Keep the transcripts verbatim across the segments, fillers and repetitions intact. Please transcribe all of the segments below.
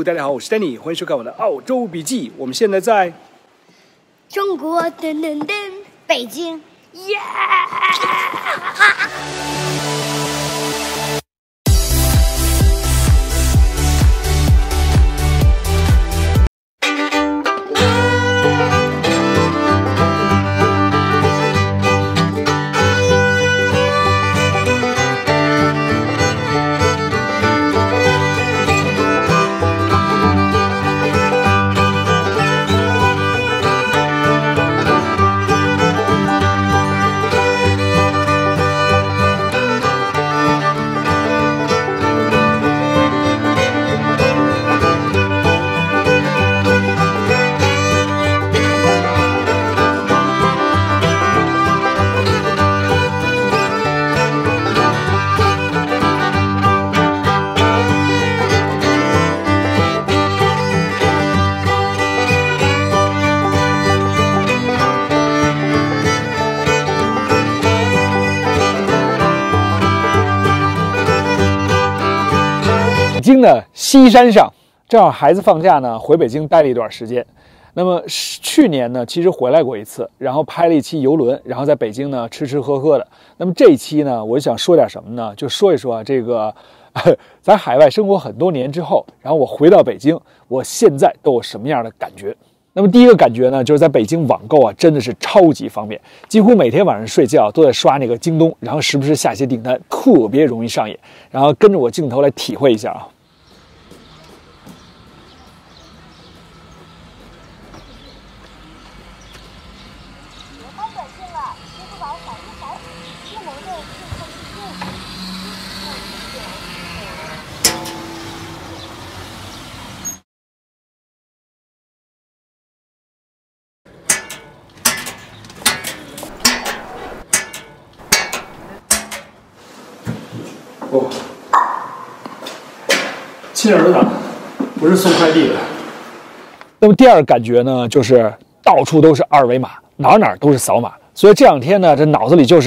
大家好，我是 Danny， 欢迎收看我的澳洲笔记。我们现在在中国噔噔噔，北京，耶！ 北京的西山上，正好孩子放假呢，回北京待了一段时间。那么去年呢，其实回来过一次，然后拍了一期游轮，然后在北京呢吃吃喝喝的。那么这一期呢，我想说点什么呢？就说一说啊，这个在海外生活很多年之后，然后我回到北京，我现在都有什么样的感觉？那么第一个感觉呢，就是在北京网购啊，真的是超级方便，几乎每天晚上睡觉都在刷那个京东，然后时不时下些订单，特别容易上瘾。然后跟着我镜头来体会一下啊。哦，亲儿子的，不是送快递的。那么第二个感觉呢，就是到处都是二维码，哪哪都是扫码，所以这两天呢，这脑子里就是，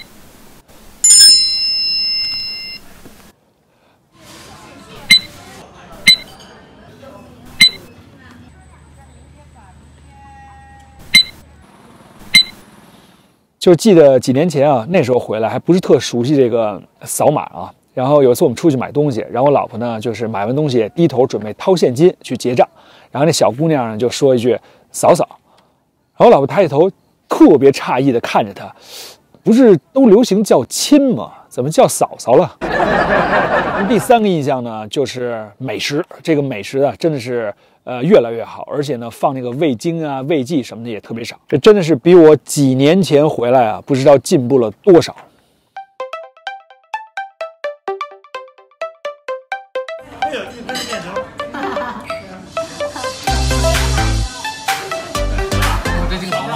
就记得几年前啊，那时候回来还不是特熟悉这个扫码啊。然后有一次我们出去买东西，然后我老婆呢就是买完东西低头准备掏现金去结账，然后那小姑娘呢就说一句“嫂嫂”，然后我老婆抬起头，特别诧异的看着她，不是都流行叫亲吗？怎么叫嫂嫂了？第三个印象呢就是美食，这个美食啊真的是呃越来越好，而且呢放那个味精啊、味剂什么的也特别少，这真的是比我几年前回来啊不知道进步了多少。 哎呦，这是面条。我这镜头吗？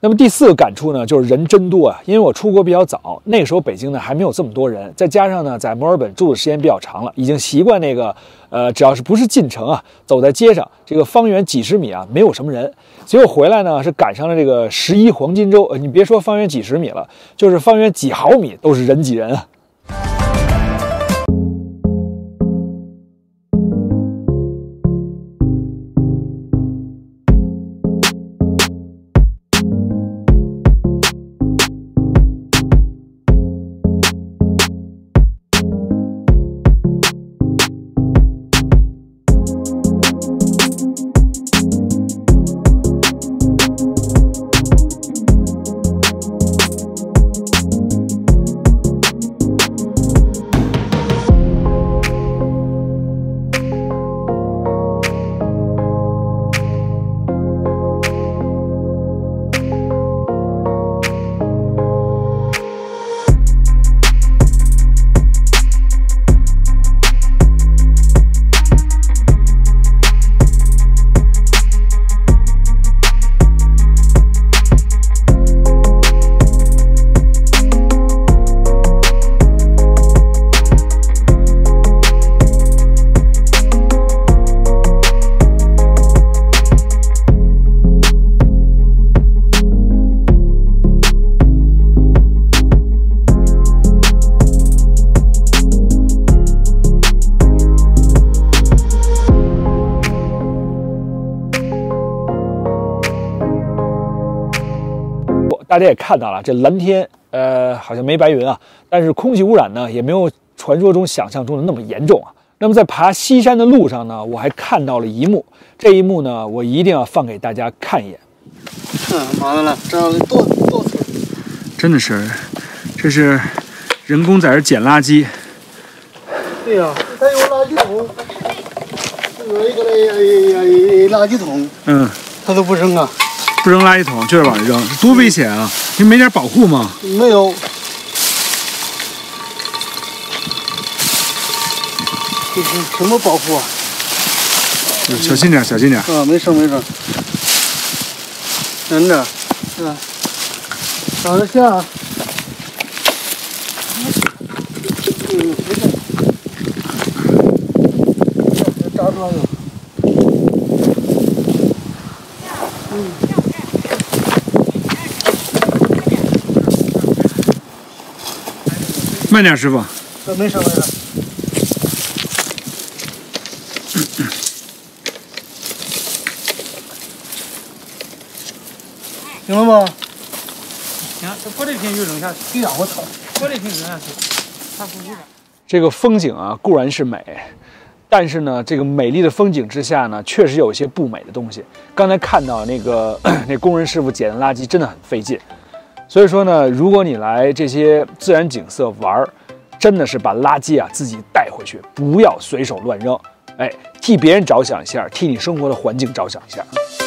那么第四个感触呢，就是人真多啊！因为我出国比较早，那个时候北京呢还没有这么多人，再加上呢在墨尔本住的时间比较长了，已经习惯那个呃，只要是不是进城啊，走在街上这个方圆几十米啊，没有什么人。结果回来呢是赶上了这个十一黄金周，呃，你别说方圆几十米了，就是方圆几毫米都是人挤人啊。大家也看到了，这蓝天，呃，好像没白云啊，但是空气污染呢，也没有传说中想象中的那么严重啊。那么在爬西山的路上呢，我还看到了一幕，这一幕呢，我一定要放给大家看一眼。 嗯，完了了，这多多次， 真的是，这是人工在这捡垃圾。 对呀、啊，它有垃圾桶，有一个那垃圾桶， 嗯， 它都不扔啊。 不扔垃圾桶，就是往这扔，多危险啊！你没点保护吗？ 没有。这是什么保护啊？ 小心点，小心点。 啊，没事没事。忍着，啊，找着下。嗯，没事。扎住了。嗯。 慢点，师傅。 呃，没事没事。行了吗？ 行，这玻璃瓶就扔下去。 对呀，我操！ 玻璃瓶扔下去，它不污染。 这个风景啊，固然是美，但是呢，这个美丽的风景之下呢，确实有一些不美的东西。刚才看到那个那工人师傅捡的垃圾真的很费劲。所以说呢，如果你来这些自然景色玩，真的是把垃圾啊自己带回去，不要随手乱扔。哎，替别人着想一下，替你生活的环境着想一下。